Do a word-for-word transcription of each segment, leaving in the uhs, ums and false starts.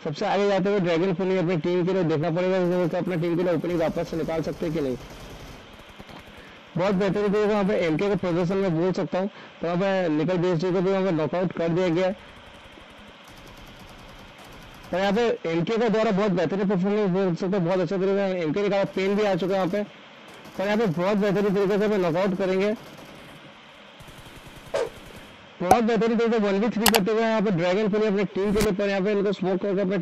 सबसे आगे जाते हुए ड्रैगन फुली अपनी टीम के लिए देखना पड़ेगा कि अपना टीम के लिए ओपनिंग वापस से निकाल सकते हैं कि नहीं। बहुत बेहतरीन तरीके से वहाँ पे एमके के प्रदर्शन में बोल सकता हूँ। तो वहाँ पे निकल बीएसटी को भी वहाँ पे नॉकआउट कर दिया गया। और यहाँ पे एमके के द्वारा बहुत बेहतरीन परफॉर्मेंस बोल सकते हैं, बहुत अच्छा तरीके से एमके निकाला, पेन भी आ चुका है यहाँ पे। और यहाँ पे बहुत बेहतरीन तरीके से नॉकआउट करेंगे, बहुत बेहतरीन तरीके से वन वी थ्री करते हुए यहाँ पे ड्रैगन फुली अपनी टीम के लिए, पर यहाँ पे इनको स्मोक करके अपने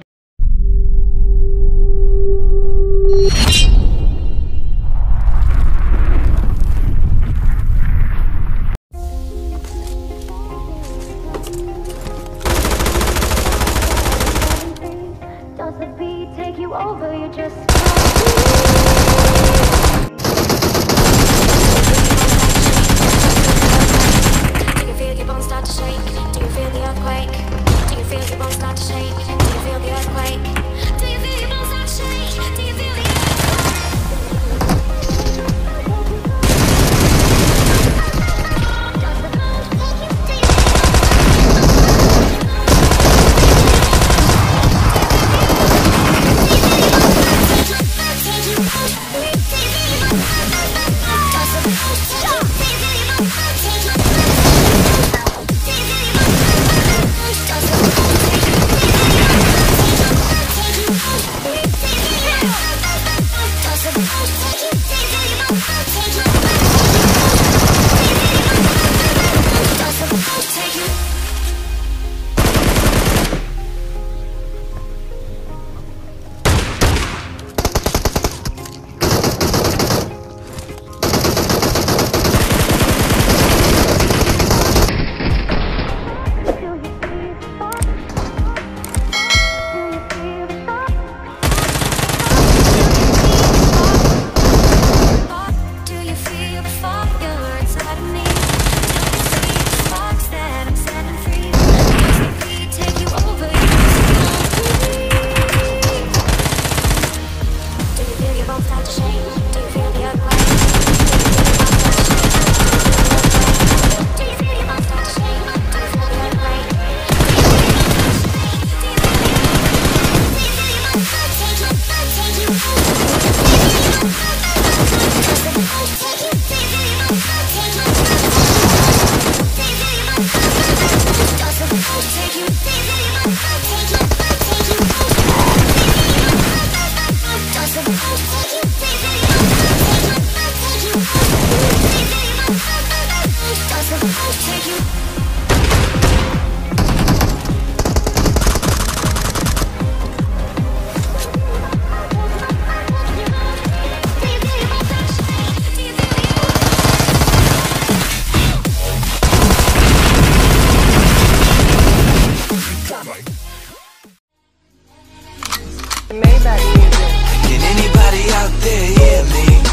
Can anybody out there hear me?